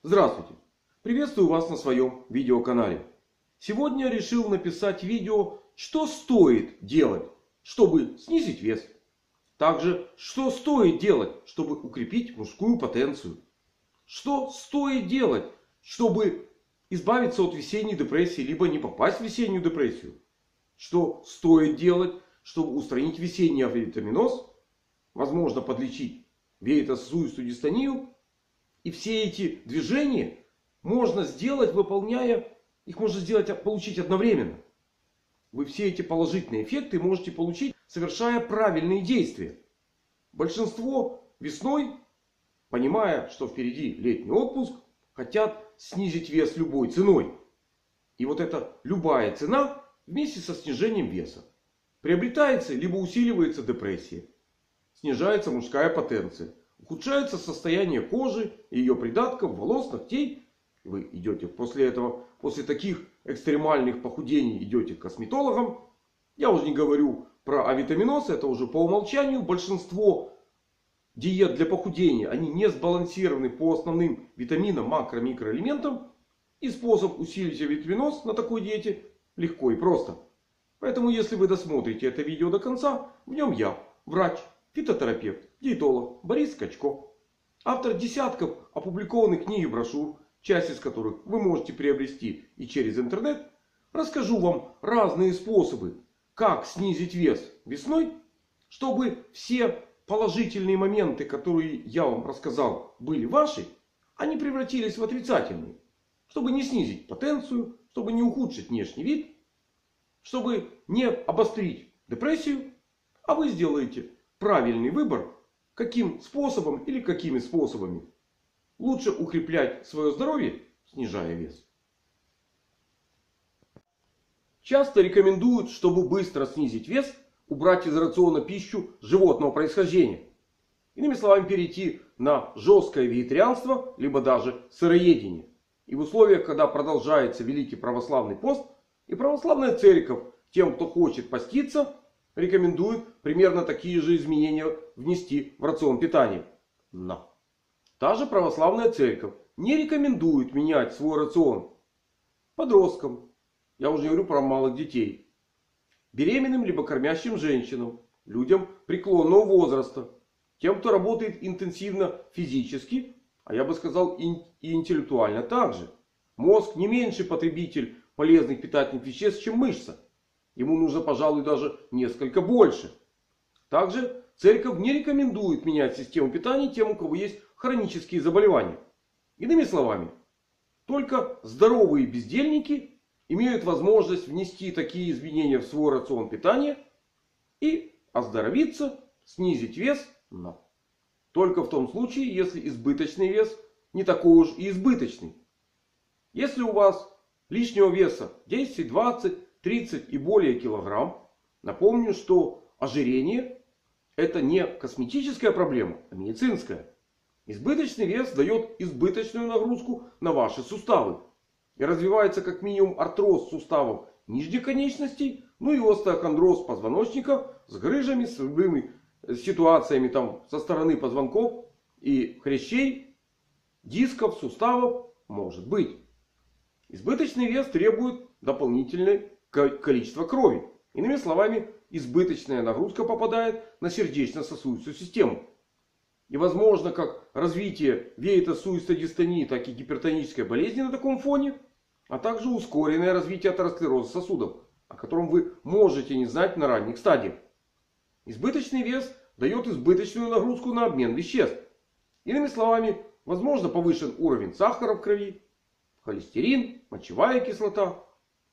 Здравствуйте! Приветствую вас на своем видеоканале. Сегодня решил написать видео, что стоит делать, чтобы снизить вес. Также, что стоит делать, чтобы укрепить мужскую потенцию. Что стоит делать, чтобы избавиться от весенней депрессии, либо не попасть в весеннюю депрессию. Что стоит делать, чтобы устранить весенний авитаминоз, возможно подлечить веетососудистую дистонию. И все эти движения можно сделать, выполняя, их можно сделать, получить одновременно. Вы все эти положительные эффекты можете получить, совершая правильные действия. Большинство весной, понимая, что впереди летний отпуск, хотят снизить вес любой ценой. И вот эта любая цена вместе со снижением веса приобретается, либо усиливается депрессия, снижается мужская потенция. Ухудшается состояние кожи, ее придатков, волос, ногтей. Вы идете после этого, после таких экстремальных похудений, идете к косметологам. Я уже не говорю про авитаминоз. Это уже по умолчанию. Большинство диет для похудения, они не сбалансированы по основным витаминам, макро-, микроэлементам. И способ усилить авитаминоз на такой диете легко и просто. Поэтому, если вы досмотрите это видео до конца, в нем я, врач, фитотерапевт, диетолог Борис Скачко. Автор десятков опубликованных книг и брошюр, часть из которых вы можете приобрести и через интернет. Расскажу вам разные способы, как снизить вес весной, чтобы все положительные моменты, которые я вам рассказал, были ваши, а не превратились в отрицательные. Чтобы не снизить потенцию, чтобы не ухудшить внешний вид, чтобы не обострить депрессию, а вы сделаете правильный выбор, каким способом или какими способами лучше укреплять свое здоровье, снижая вес. Часто рекомендуют, чтобы быстро снизить вес, убрать из рациона пищу животного происхождения. Иными словами, перейти на жесткое вегетарианство, либо даже сыроедение. И в условиях, когда продолжается Великий Православный пост, и православная церковь тем, кто хочет поститься, рекомендуют примерно такие же изменения внести в рацион питания. Но та же православная церковь не рекомендует менять свой рацион подросткам. Я уже не говорю про малых детей. Беременным либо кормящим женщинам. Людям преклонного возраста. Тем, кто работает интенсивно физически. А я бы сказал и интеллектуально также. Мозг не меньший потребитель полезных питательных веществ, чем мышца. Ему нужно, пожалуй, даже несколько больше. Также церковь не рекомендует менять систему питания тем, у кого есть хронические заболевания. Иными словами, только здоровые бездельники имеют возможность внести такие изменения в свой рацион питания и оздоровиться, снизить вес. Но только в том случае, если избыточный вес не такой уж и избыточный. Если у вас лишнего веса 10, 20, 30 и более килограмм. Напомню, что ожирение это не косметическая проблема, а медицинская. Избыточный вес дает избыточную нагрузку на ваши суставы. И развивается как минимум артроз суставов нижних конечностей. Ну и остеохондроз позвоночника с грыжами, с любыми ситуациями там со стороны позвонков и хрящей, дисков, суставов может быть. Избыточный вес требует дополнительное количество крови. Иными словами, избыточная нагрузка попадает на сердечно-сосудистую систему. И возможно как развитие веетососудистой дистонии, так и гипертонической болезни на таком фоне. А также ускоренное развитие атеросклероза сосудов, о котором вы можете не знать на ранних стадиях. Избыточный вес дает избыточную нагрузку на обмен веществ. Иными словами, возможно повышен уровень сахара в крови, холестерин, мочевая кислота.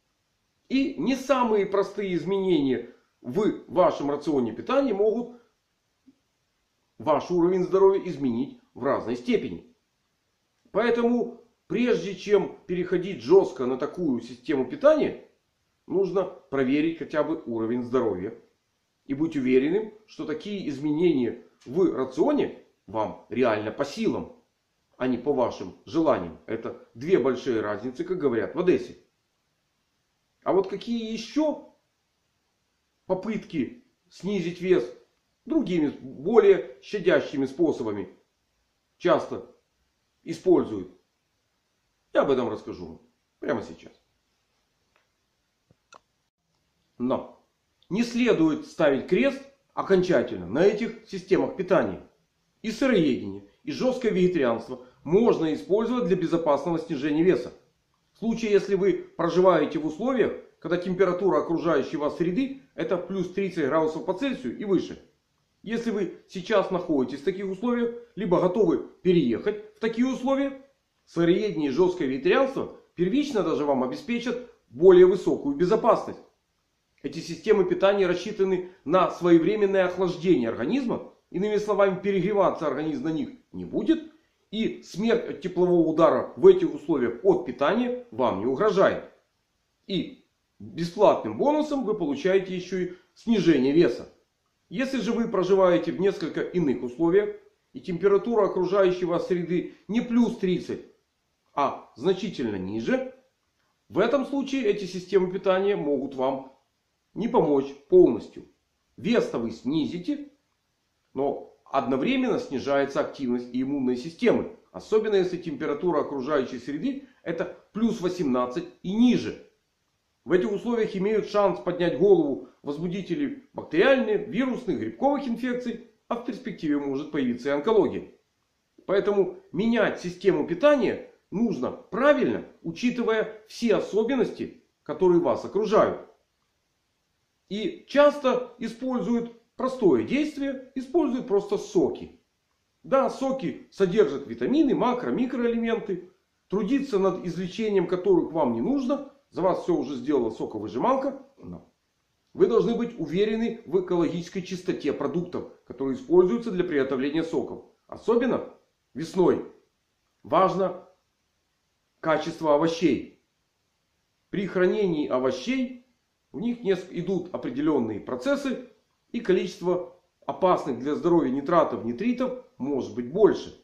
И не самые простые изменения в вашем рационе питания могут ваш уровень здоровья изменить в разной степени. Поэтому прежде чем переходить жестко на такую систему питания, нужно проверить хотя бы уровень здоровья. И быть уверенным, что такие изменения в рационе вам реально по силам, а не по вашим желаниям. Это две большие разницы, как говорят в Одессе. А вот какие еще попытки снизить вес другими, более щадящими способами часто используют? Я об этом расскажу вам прямо сейчас. Но не следует ставить крест окончательно на этих системах питания. И сыроедение, и жесткое вегетарианство можно использовать для безопасного снижения веса. В случае, если вы проживаете в условиях, когда температура окружающей вас среды это плюс 30 градусов по Цельсию и выше. Если вы сейчас находитесь в таких условиях, либо готовы переехать в такие условия, сыроедение и жесткое вегетарианство первично даже вам обеспечат более высокую безопасность. Эти системы питания рассчитаны на своевременное охлаждение организма. Иными словами, перегреваться организм на них не будет. И смерть от теплового удара в этих условиях от питания вам не угрожает. И бесплатным бонусом вы получаете еще и снижение веса. Если же вы проживаете в несколько иных условиях, и температура окружающей вас среды не плюс 30, а значительно ниже, в этом случае эти системы питания могут вам не помочь полностью. Вес-то вы снизите, но одновременно снижается активность и иммунной системы. Особенно если температура окружающей среды это плюс 18 и ниже. В этих условиях имеют шанс поднять голову возбудители бактериальных, вирусных, грибковых инфекций. А в перспективе может появиться и онкология. Поэтому менять систему питания нужно правильно, учитывая все особенности, которые вас окружают. И часто используют простое действие, используют просто соки. Да, соки содержат витамины, макро, микроэлементы. Трудиться над извлечением которых вам не нужно. За вас все уже сделала соковыжималка. Но вы должны быть уверены в экологической чистоте продуктов, которые используются для приготовления соков. Особенно весной важно качество овощей. При хранении овощей в них идут определенные процессы. И количество опасных для здоровья нитратов, нитритов может быть больше.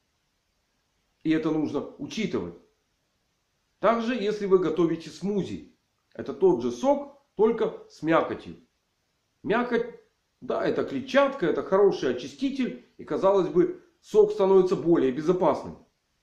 И это нужно учитывать. Также, если вы готовите смузи. Это тот же сок, только с мякотью. Мякоть, да, это клетчатка, это хороший очиститель. И казалось бы, сок становится более безопасным.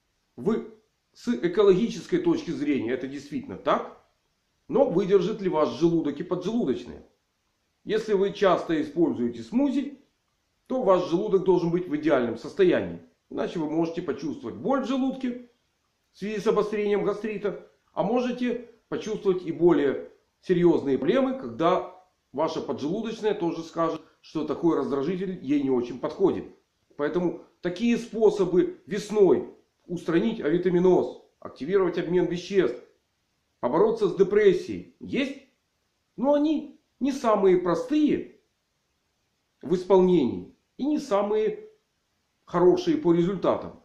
С экологической точки зрения это действительно так. Но выдержит ли ваш желудок и поджелудочные? Если вы часто используете смузи, то ваш желудок должен быть в идеальном состоянии. Иначе вы можете почувствовать боль в желудке в связи с обострением гастрита. А можете почувствовать и более серьезные проблемы, когда ваша поджелудочная тоже скажет, что такой раздражитель ей не очень подходит. Поэтому такие способы весной устранить авитаминоз, активировать обмен веществ, побороться с депрессией есть. Но они не самые простые в исполнении и не самые хорошие по результатам.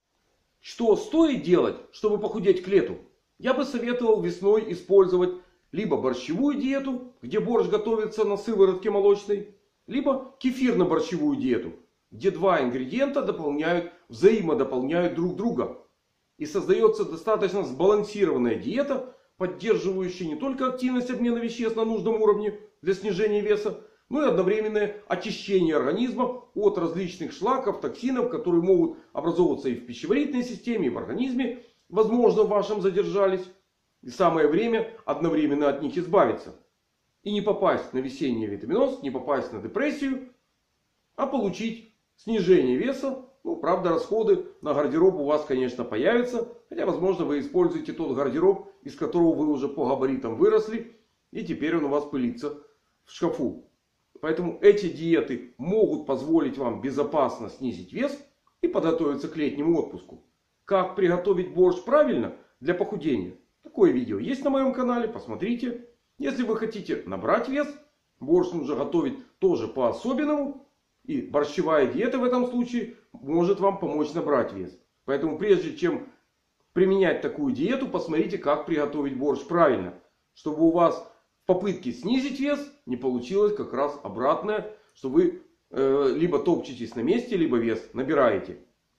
Что стоит делать, чтобы похудеть к лету? Я бы советовал весной использовать либо борщевую диету, где борщ готовится на сыворотке молочной, либо кефирно-борщевую диету, где два ингредиента взаимодополняют друг друга. И создается достаточно сбалансированная диета, поддерживающая не только активность обмена веществ на нужном уровне для снижения веса, но и одновременное очищение организма от различных шлаков, токсинов, которые могут образовываться и в пищеварительной системе, и в организме, возможно, в вашем задержались. И самое время одновременно от них избавиться. И не попасть на весенний витаминоз, не попасть на депрессию, а получить снижение веса. Ну, правда, расходы на гардероб у вас, конечно, появятся. Хотя, возможно, вы используете тот гардероб, из которого вы уже по габаритам выросли. И теперь он у вас пылится в шкафу. Поэтому эти диеты могут позволить вам безопасно снизить вес и подготовиться к летнему отпуску. Как приготовить борщ правильно для похудения? Такое видео есть на моем канале. Посмотрите. Если вы хотите набрать вес, борщ нужно готовить тоже по-особенному. И борщевая диета в этом случае может вам помочь набрать вес. Поэтому прежде чем применять такую диету, посмотрите, как приготовить борщ правильно. Чтобы у вас в попытке снизить вес не получилось как раз обратное. Что вы либо топчетесь на месте, либо вес набираете.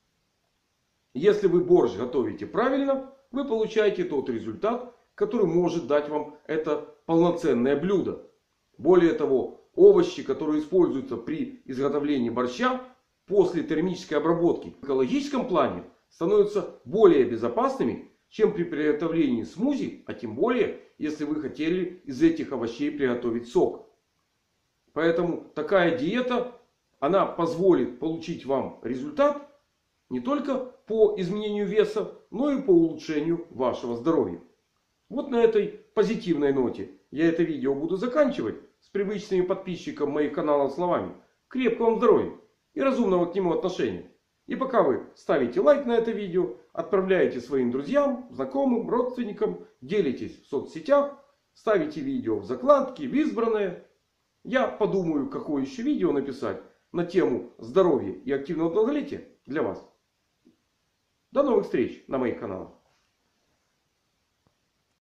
Если вы борщ готовите правильно, вы получаете тот результат, который может дать вам это полноценное блюдо. Более того, овощи, которые используются при изготовлении борща, после термической обработки в экологическом плане становятся более безопасными, чем при приготовлении смузи, а тем более, если вы хотели из этих овощей приготовить сок. Поэтому такая диета, она позволит получить вам результат не только по изменению веса, но и по улучшению вашего здоровья. Вот на этой позитивной ноте я это видео буду заканчивать с привычными подписчикам моих каналов словами: крепкого вам здоровья и разумного к нему отношения. И пока вы ставите лайк на это видео, отправляете своим друзьям, знакомым, родственникам, делитесь в соцсетях, ставите видео в закладки, в избранное, я подумаю, какое еще видео написать на тему здоровья и активного долголетия для вас. До новых встреч на моих каналах.